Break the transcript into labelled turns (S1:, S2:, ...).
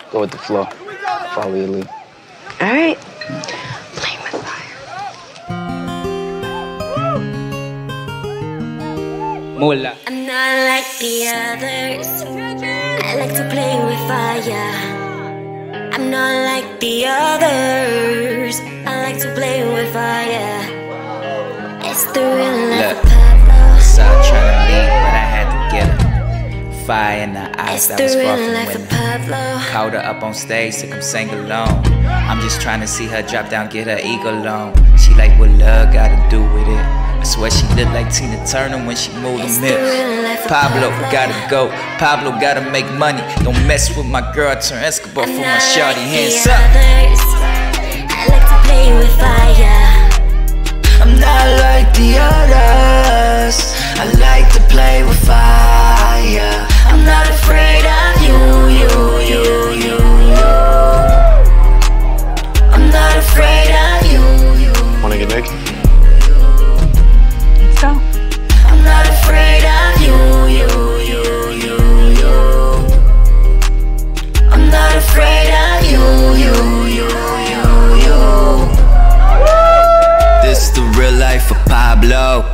S1: Go with the flow. Follow your lead.
S2: All right. Playing with fire.
S3: Mula.
S4: I'm not like the others. I like to play with fire. I'm not like the others. I like to play with fire. It's the real life Pablo.
S3: Saw trying to leave, but I had to get her. Fire in the eyes, that was far from winning. Called her up on stage to come sing along. I'm just trying to see her drop down, get her ego long. She like, what love gotta do with it? I swear she look like Tina Turner when she moved them hips. Pablo gotta go, Pablo gotta make money. Don't mess with my girl, turn Escobar for my shawty. Hands up.
S4: I like to play with fire.
S5: I'm not like the others. I like to play with fire. I'm not afraid of you. I'm not afraid of you.
S1: Wanna get naked?
S2: Let's go.
S5: I'm not afraid of you. I'm not afraid of you. This the real life of Pablo.